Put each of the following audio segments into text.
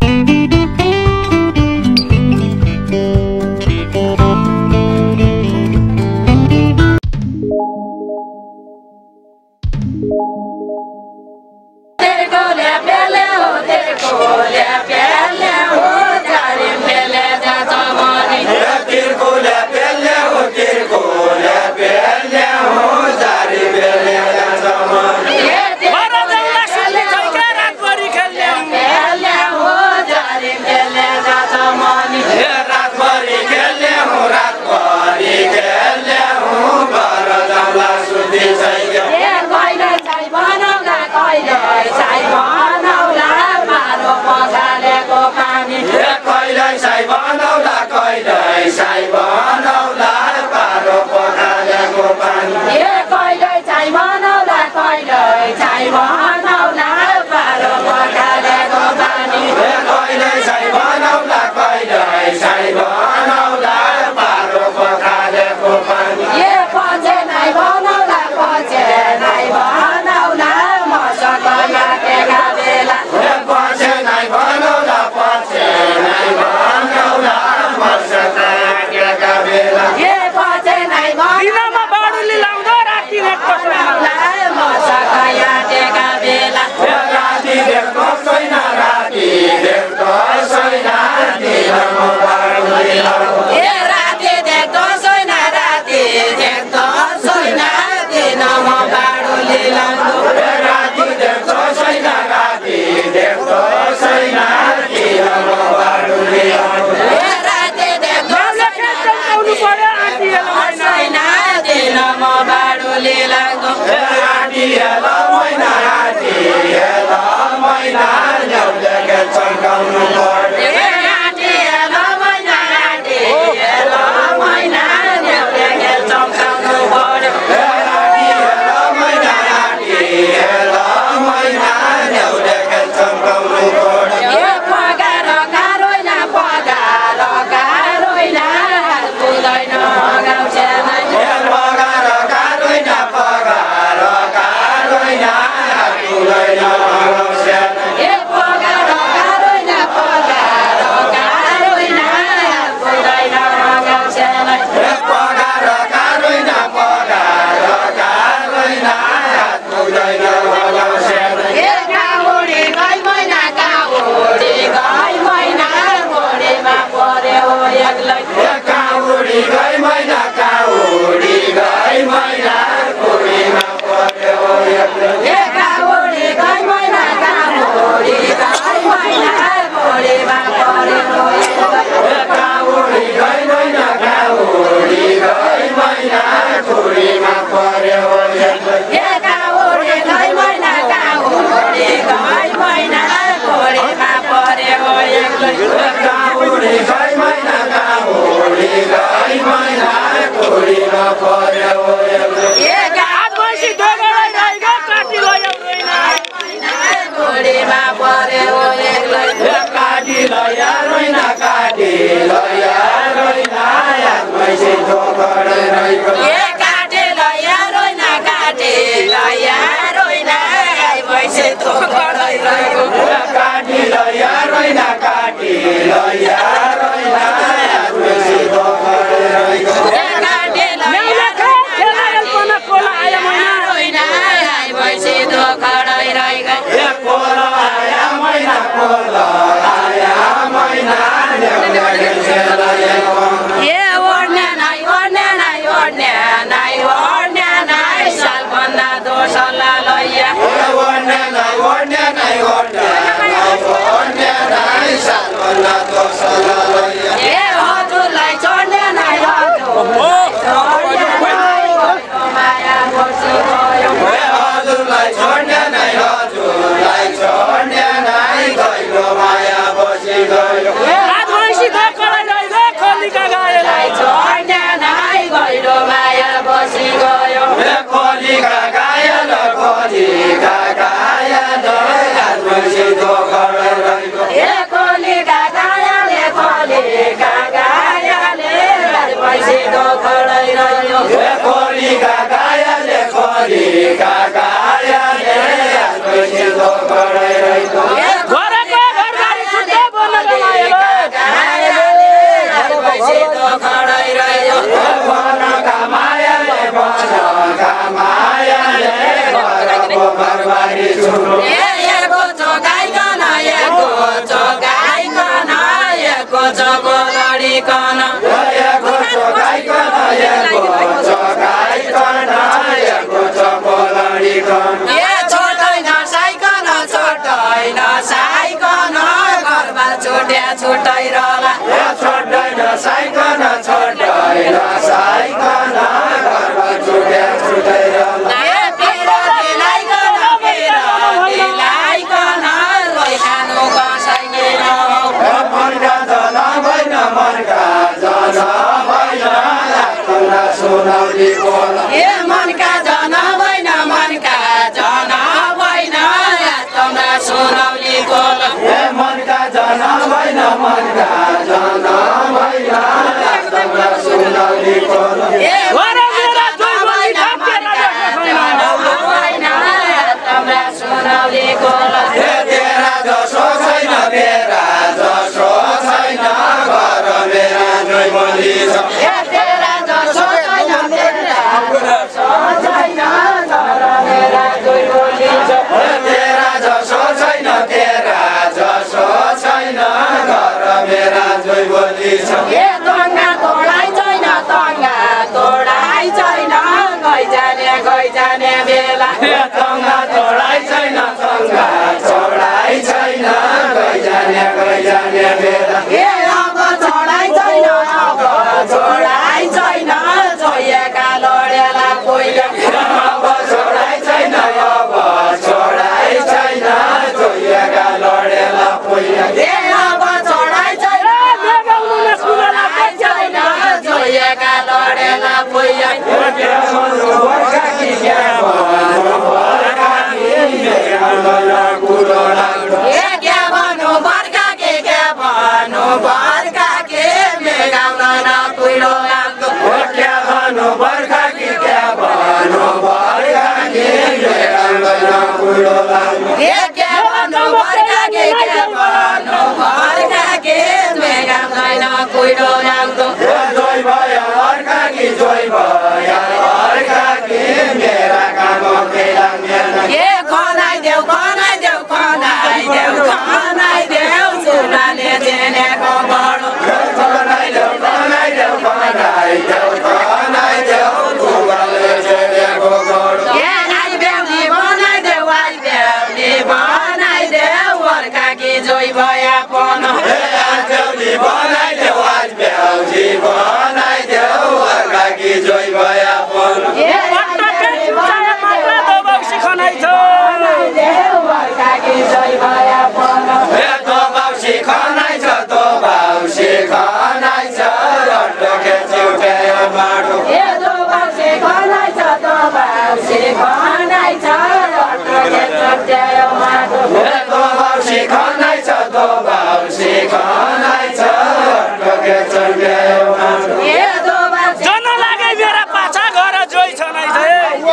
घरको घरबारी छुट्टै एको चोगाइकन एको चोगाइकन एको चोको लडिकन एको चोगाइकन एको चोगाइकन एको चोको लडिकन छोटै नसाइकन घरमा छुट्या छुट्टै रहला छोटै नसाइकन छोटै नसाइकन घरमा छुट्या छुट्टै रहला मनका जन भएन मनका जन भएन सुनाउली बोल मनका जन भएन मनका जन भएन तम्रा सुनाउली बोल मनका जन भएन मनका जन भएन तम्रा सुनाउली बोल तेरा जसो छैन तेरा जसो छैन घर मेरा जोइ बोली छ तेरा जसो छैन तेरा जसो छैन घर मेरा जोइ बोली छ तेरा जसो छैन तेरा जसो छैन घर मेरा जोइ बोली छ तङ्गा तोडाइ छैन तङ्गा तोडाइ छैन गइजाने बेला तङ्गा तोडाइ छैन तङ्गा तोडाइ छैन गइजाने बेला अब छोडाइ छैन अब छोडाइ छैन छोइएका लडेला कोइला अब छोडाइ छैन अब छोडाइ छैन छोइएका लडेला पहिला अब छोडाइ छैन छोडाइ छैन छोइएका लडेला कोइला क्या भन्नु बर्खा के मेगाउन नकुइरो लाग्दो क्या भन्नु बर्खा कि क्या भन्नु बर्खा कि मेगाउन कुरो लाग्दो क्या भन्नु बर्खा के मेगाउन नकुइरो लाग्दो जोइ भयो अर्का कि जोइ भयो अर्का कि मेरा काम खेलाङ्गेन खनाइदेऊ सुनाले जेनेको बडो खनाइदेऊ दुबाले जेनेको बडो बनाइदेऊ अर्का कि जोइ भया पन बनाइदेऊ आज ब्याउजी बनाइदेऊ अर्का कि जोइ भया पन जन लागे मेरा पाछा घर जोइ छनाइ छ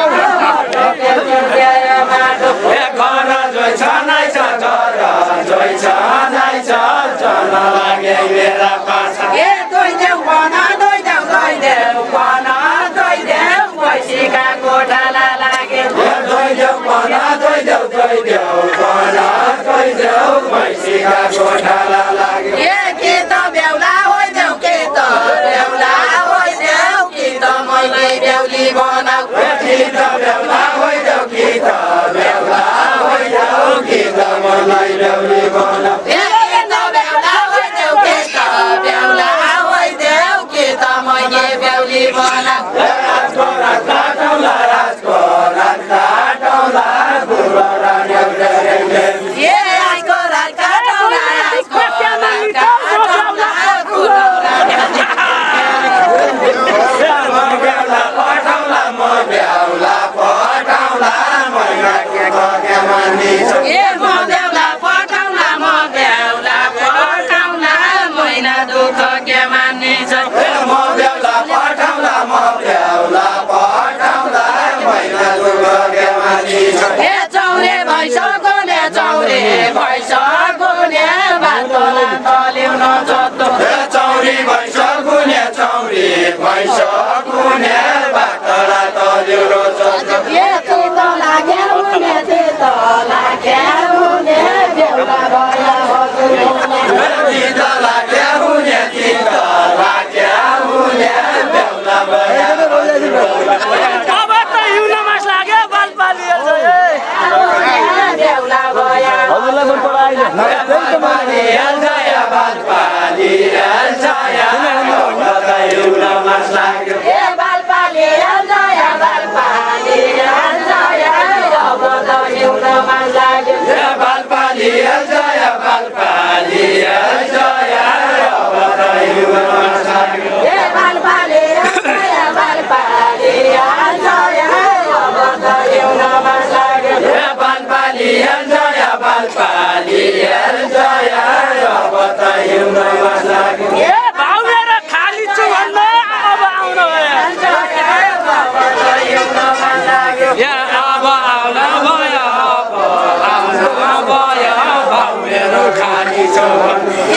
जोइ छनाइ छ जोइ छनाइ छ जन लागे मेरा पाछा भैँसीका गोठाला लागे भैँसीका गोठाला लागे के त बेहुला होइदेऊ कि त मैले बेहुली बनाऊ कि त बेहुला होइदेऊ कि त मलाई बेहुली बनाऊ मैले बेहुली बनाऊ राजको रात काटौला राजको रात काटौला बुढो रानी आजको रात काटौला बुढो रानी बेहुला पठाउला म बेहुला पठाउला मैना के मान्ने छ म बेहुला पठाउला मैना दुःख के मान्ने छ म बेहुला पठाउला मैना दुःख के मान्ने छ चौरे भैँसको ने बाटोला तल्याउन जतो चौरी भैँस गुने बाटोला तल्याउन जतो ये त लाग्यो बालपाली जया हिउन मन लाग्यो ए बालपाली जया बालपाली जया अब त हिउन मन लाग्यो बालपाली जया बालपाली जया अब त हिउन मन लाग्यो ए बालपाली जया बालपाली जया अब त हिउन मन लाग्यो बालपाली जया बालपाली जया अब त हिउन मन लाग्यो ए भाउ मेरो खाली छु भन्नु अब आउनु भयो या अब आउन भयो भाउ मेरो खाली छ